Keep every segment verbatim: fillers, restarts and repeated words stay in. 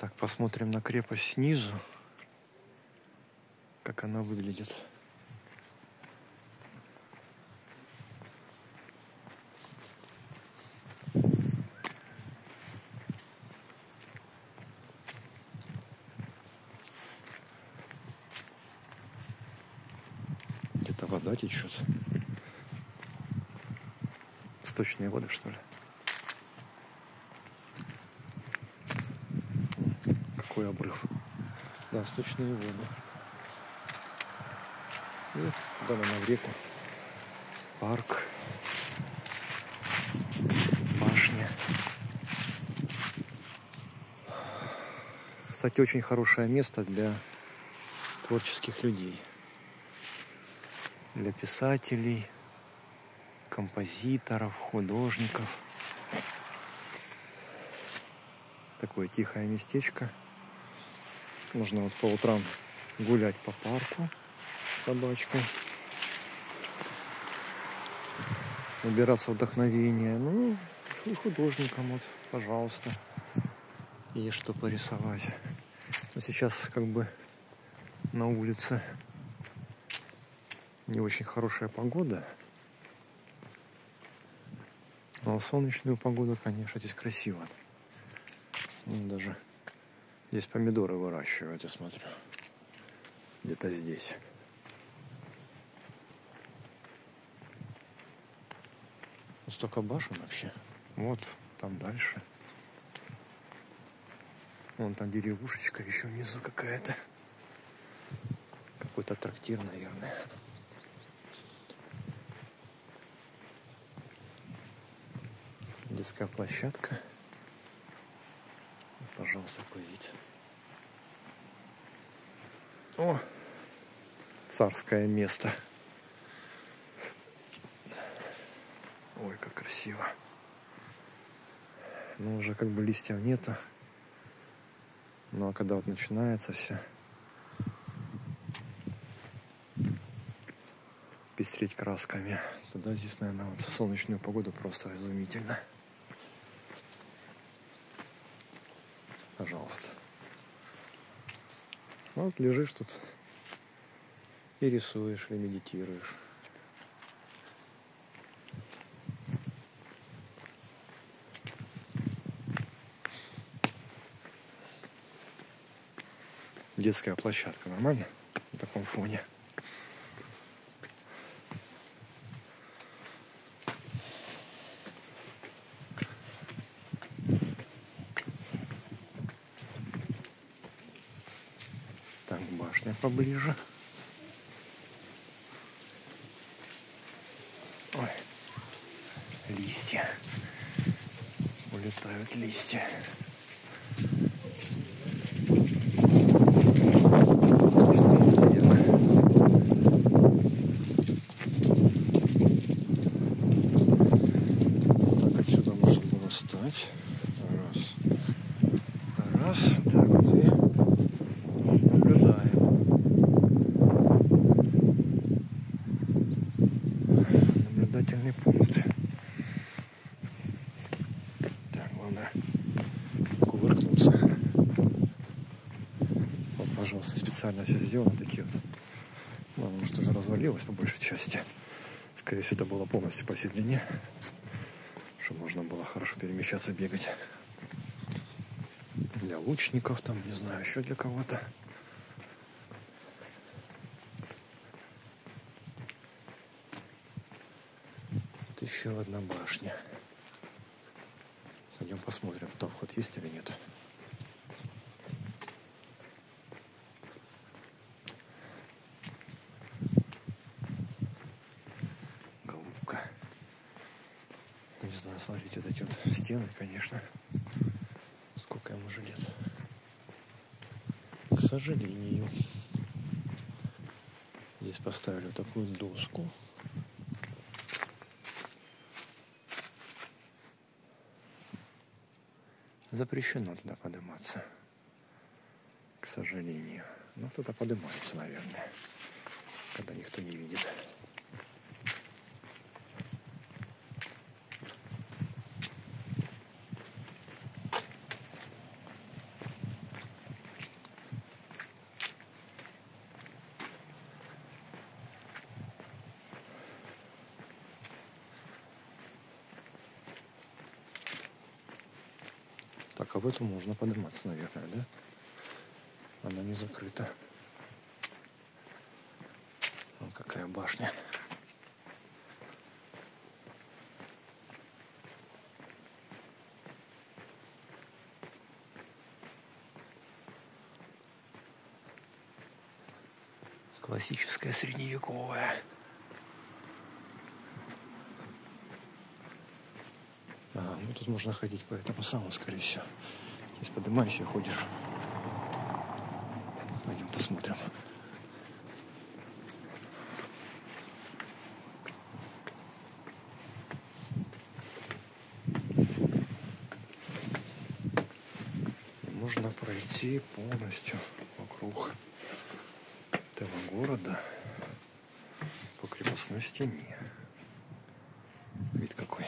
Так, посмотрим на крепость снизу, как она выглядит. Где-то вода течет. Сточные воды, что ли? Какой обрыв. Да, сточные воды. И туда на реку. Парк. Башня. Кстати, очень хорошее место для творческих людей. Для писателей, композиторов, художников. Такое тихое местечко. Можно вот по утрам гулять по парку с собачкой. Набираться вдохновения. Ну, и художникам вот, пожалуйста. Есть что порисовать. Но сейчас как бы на улице не очень хорошая погода. Но солнечную погоду, конечно, здесь красиво. Ну, даже здесь помидоры выращивают, я смотрю. Где-то здесь. Столько башен вообще. Вот, там дальше. Вон там деревушечка еще внизу какая-то. Какой-то трактир, наверное. Детская площадка. Пожалуйста, курить. О! Царское место. Ой, как красиво. Ну, уже как бы листьев нету. Ну, а когда вот начинается все пестреть красками, тогда здесь, наверное, вот в солнечную погоду просто изумительно. Пожалуйста. Вот лежишь тут и рисуешь, или медитируешь. Детская площадка, нормально? На таком фоне. Так, башня поближе. Ой, листья. Улетают листья. Наблюдательный пункт. Так, главное кувыркнуться. Вот, пожалуйста, специально все сделано такие вот. Ну, потому что уже развалилось по большей части. Скорее всего, это было полностью по всей длине, чтобы можно было хорошо перемещаться, бегать. Для лучников там, не знаю, еще для кого-то. Еще одна башня. Пойдем посмотрим, там вход есть или нет. Голубка. Не знаю, смотрите, вот эти вот стены, конечно. Сколько им уже лет. К сожалению. Здесь поставили вот такую доску. Запрещено туда подниматься, к сожалению. Но кто-то поднимается, наверное, когда никто не видит. Так, а в эту можно подниматься, наверное, да? Она не закрыта. Вон какая башня. Классическая средневековая. Ага, ну тут можно ходить по этому самому, скорее всего. Здесь поднимаешься и ходишь. Пойдем посмотрим. Можно пройти полностью вокруг этого города по крепостной стене. Вид какой.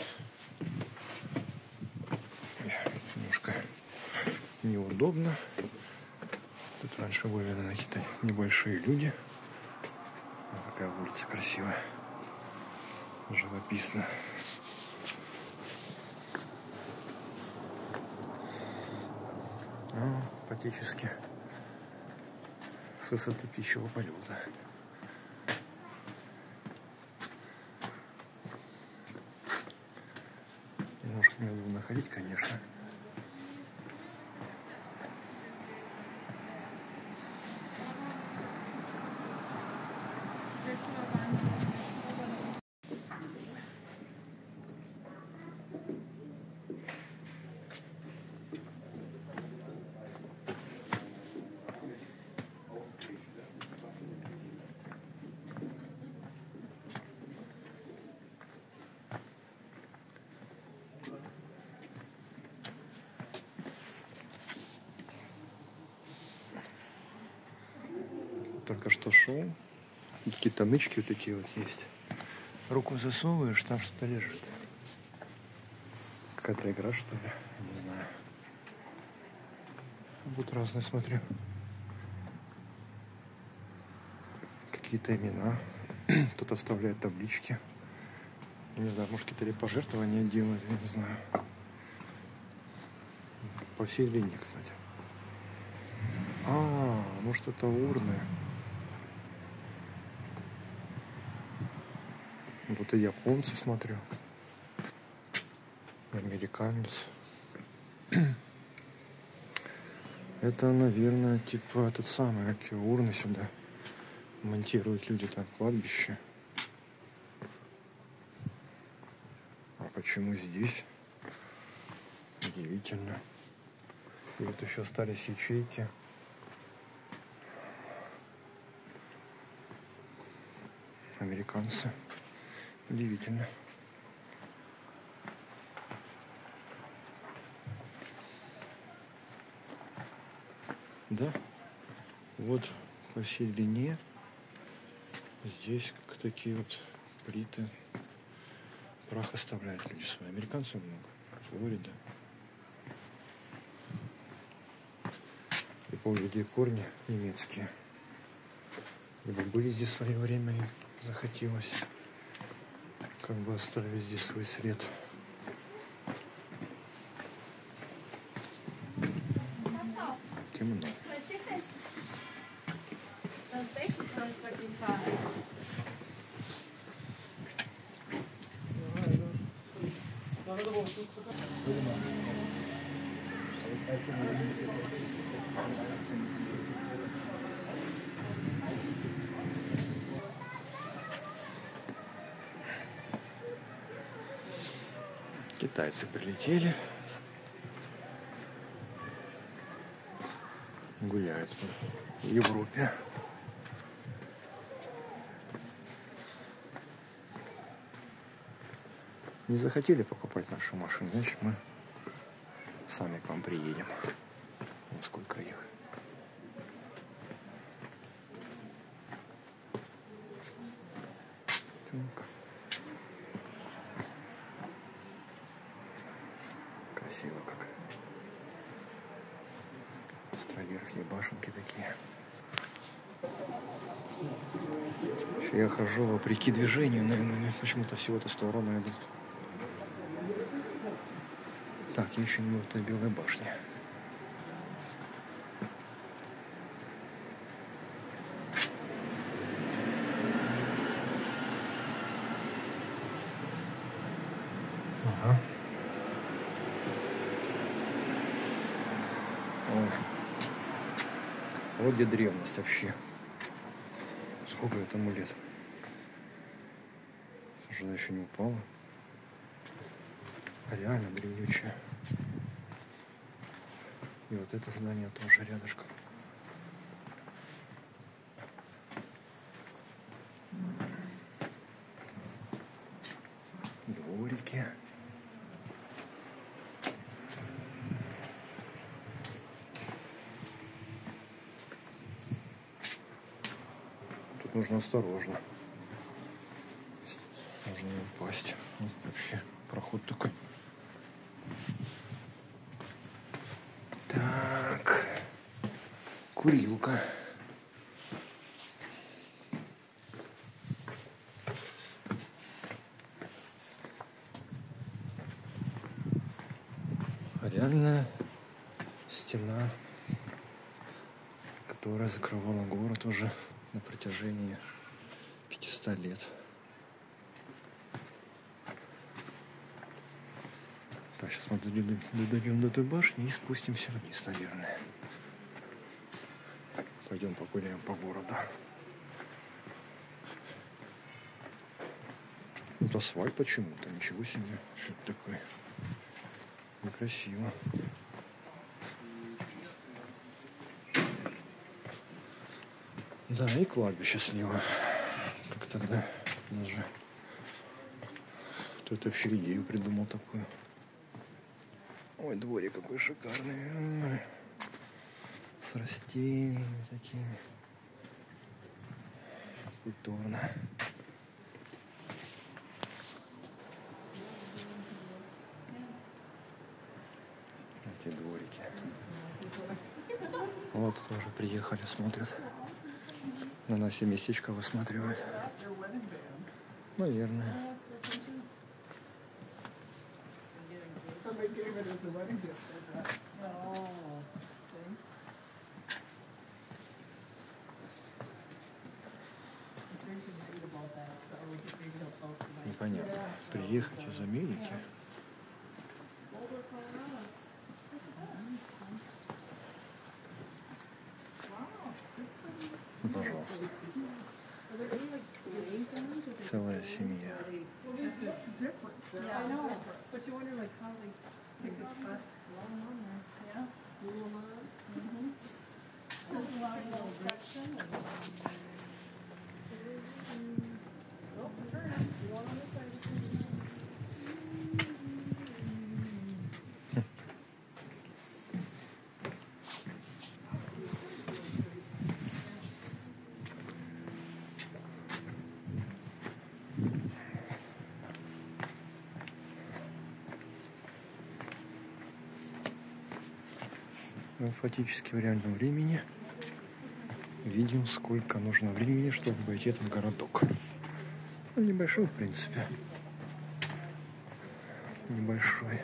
Немножко неудобно. Тут раньше были, наверное, какие-то небольшие люди. А какая улица красивая. Живописно. Ну, практически с высоты птичьего полета. Немножко неудобно ходить, конечно. Только что шел. Какие-то нычки вот такие вот есть. Руку засовываешь, там что-то лежит. Какая-то игра, что ли? Не знаю. Будут разные, смотрю. Какие-то имена. Кто-то вставляет таблички. Я не знаю, может, какие-то пожертвования делают, я не знаю. По всей длине, кстати. А, может, это урны. Тут и японцы, смотрю. И американец. Это, наверное, типа этот самый, какие урны сюда монтируют люди там в кладбище. А почему здесь? Удивительно. И вот еще остались ячейки. Американцы. Удивительно. Да, вот по всей длине здесь как такие вот плиты. Прах оставляют люди свои. Американцев много. Флорида. И по-виде корни немецкие. Либо были здесь в свое время и захотелось как бы оставить здесь свой след. Темно. Китайцы прилетели, гуляют в Европе. Не захотели покупать нашу машину, значит мы сами к вам приедем. Сколько их. Так. Красиво как. Островерхие башенки такие. Еще я хожу вопреки движению, наверное, почему-то всего-то стороны идут. Так, я еще не был в той Белой башне. Ага. Ой. Вот где древность вообще. Сколько этому лет? Слушай, она еще не упала. Реально древнючая. И вот это здание тоже рядышком. Дворики. Тут нужно осторожно. Можно не упасть. Вот вообще проход такой. Так. Курилка. Реальная стена, которая закрывала город уже на протяжении пятисот лет. Так, сейчас мы дойдем, дойдем до той башни и спустимся вниз, наверное. Пойдем погуляем по городу. Тут асфальт почему-то, ничего себе, что это такое. Некрасиво. Да, и кладбище слева. Как тогда даже кто-то вообще идею придумал такую. Ой, дворик какой шикарный. С растениями такими. Культурно. Эти дворики. Вот тоже приехали, смотрят. На нас все местечко высматривают. Наверное. Непонятно. Приехать из Америки. Ну, пожалуйста. Целая семья. Мы фактически в реальном времени видим, сколько нужно времени, чтобы обойти этот городок. Он небольшой, в принципе. Небольшой.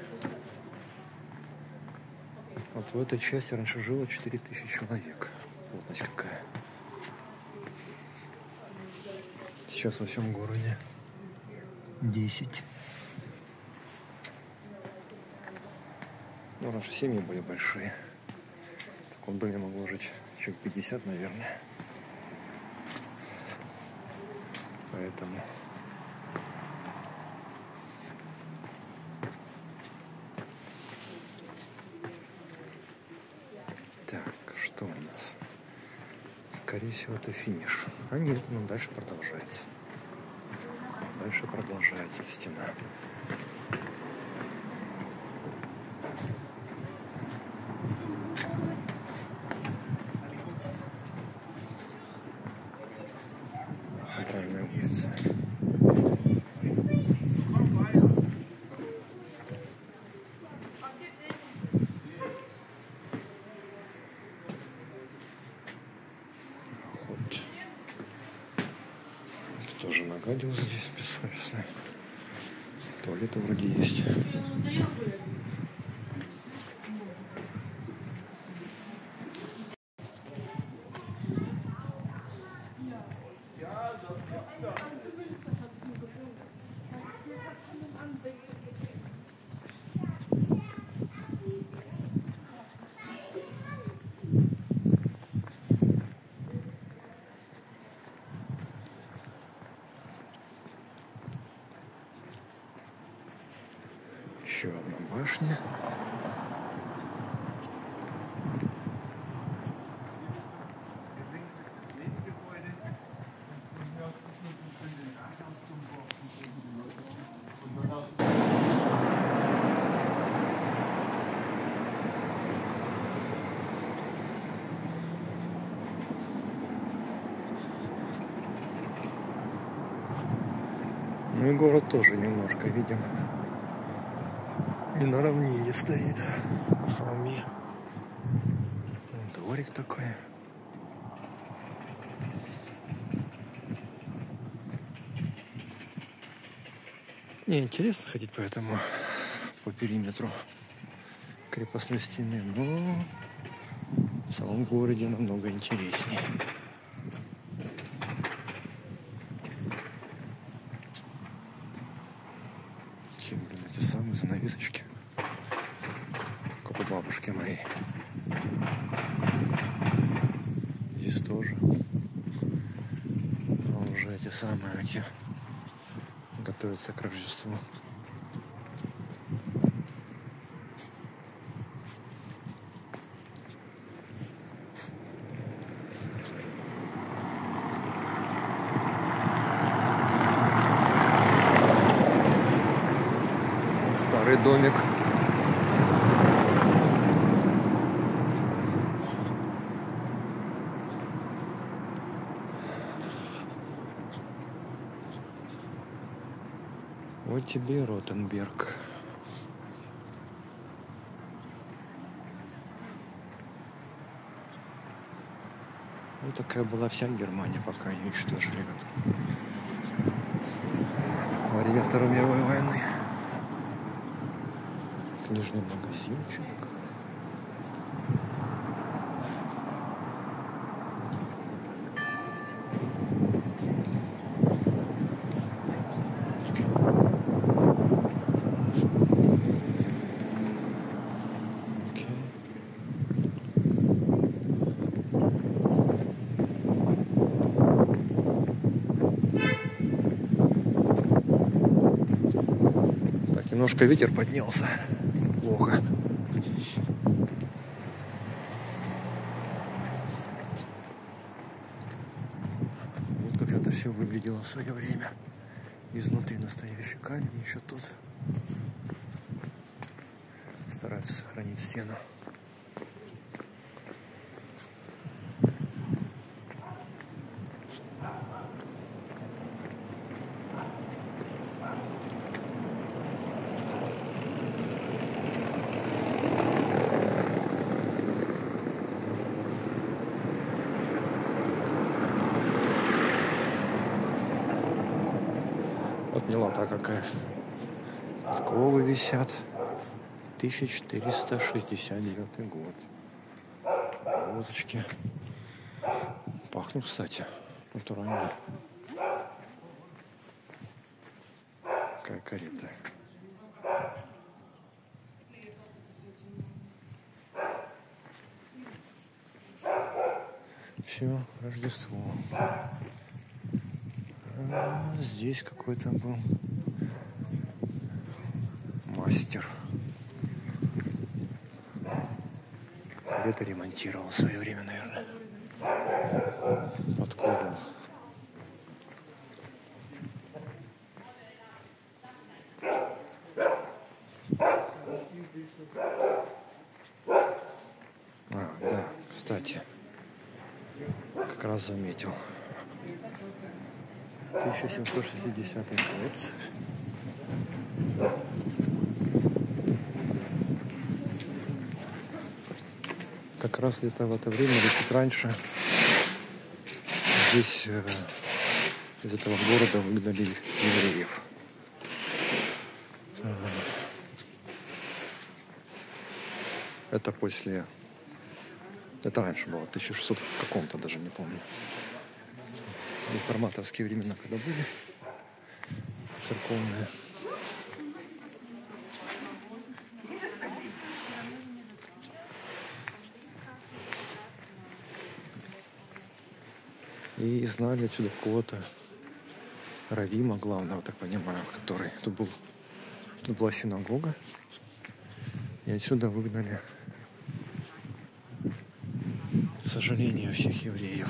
Вот в этой части раньше жило четыре тысячи человек. Плотность какая. Сейчас во всем городе десять. Ну, раньше семьи были большие. В таком доме могло жить человек пятьдесят, наверное. Поэтому... Так, что у нас? Скорее всего, это финиш. А нет, ну дальше продолжается. Дальше продолжается стена. Центральная улица. Вот. Тоже нагадил здесь, бессовестно. Туалеты вроде есть. башня. Ну и город тоже немножко видим. Не на равнине стоит, на холме. Дворик такой. Мне интересно ходить по этому, по периметру крепостной стены, но в самом городе намного интереснее. Блин, эти самые занавесочки, как у бабушки моей. Здесь тоже. А уже эти самые эти готовятся к Рождеству. Старый домик. Вот тебе Ротенберг. Вот такая была вся Германия, пока ее уничтожили во время Второй мировой войны. Книжный магазинчик. Немножко ветер поднялся. Плохо. Вот как это все выглядело в свое время. Изнутри настоящий камень еще тут. Стараются сохранить стену. Вот милота какая. Подковы висят. тысяча четыреста шестьдесят девятый год. Розочки. Пахнут, кстати, натурально. Какая карета. Все, Рождество. А здесь какой-то был мастер. Карета ремонтировал в свое время, наверное. Подковывал. А, да, кстати, как раз заметил. тысяча семьсот шестидесятый год. Как раз где-то в это время, или чуть раньше, здесь э, из этого города выгнали евреев. Это после... Это раньше было, в тысяча шестисотом каком-то, даже не помню. Реформаторские времена, когда были церковные. И знали отсюда какого-то раввина главного, так понимаю, который... Тут, был... Тут была синагога. И отсюда выгнали, к сожалению, всех евреев.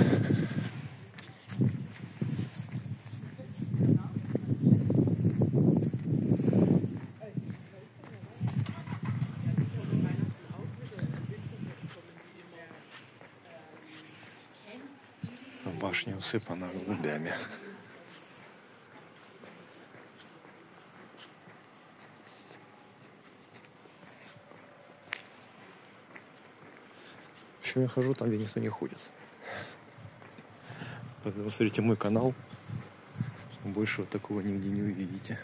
Башня усыпана голубями. В общем, я хожу там, где никто не ходит. Поэтому смотрите мой канал. Больше вот такого нигде не увидите.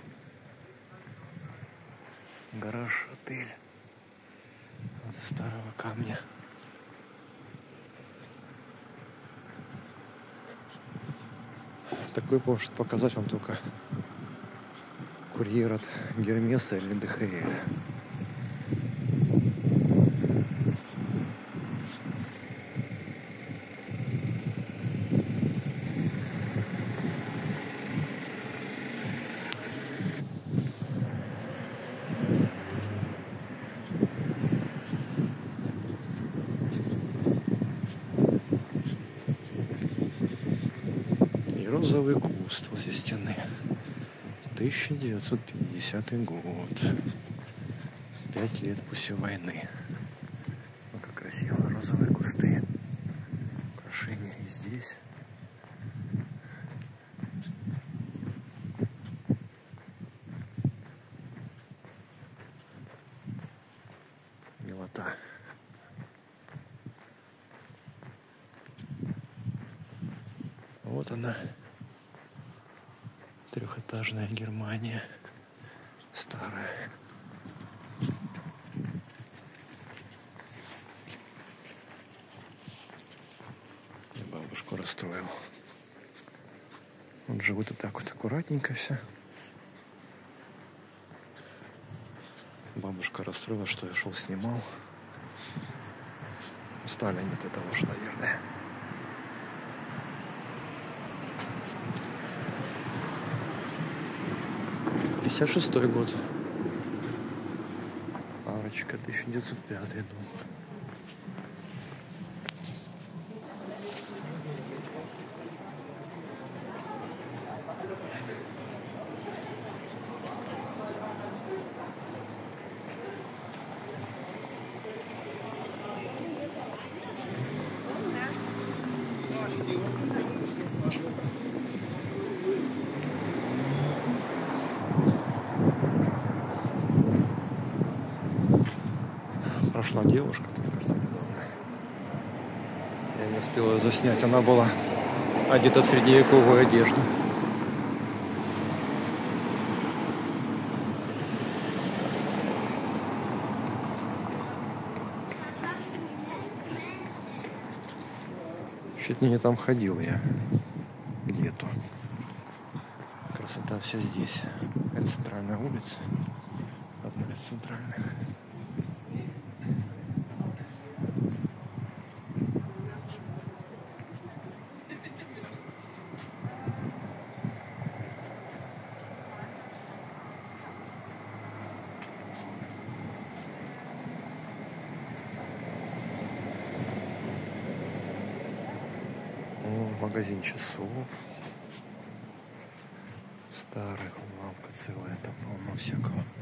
Гараж, отель. Вот из старого камня. Такой может показать вам только курьер от Гермеса или ДХЛ. Розовый куст возле стены. тысяча девятьсот пятидесятый год. Пять лет после войны. Ну, как красиво. Розовые кусты. Украшения и здесь. Милота. Вот она. Трехэтажная Германия. Старая. Я бабушку расстроил. Он живут вот так вот аккуратненько все. Бабушка расстроила, что я шел снимал. Устали они от этого уже, наверное. пятьдесят шестой год. Арочка, тысяча девятьсот пятый дом. Прошла девушка, только что недавно. Я не успел ее заснять. Она была одета в средневековую одежду. Чуть не там ходил я. Где-то. Красота вся здесь. Это центральная улица. Одна из центральных. Магазин часов. Старых, лампа целая, там полно всякого.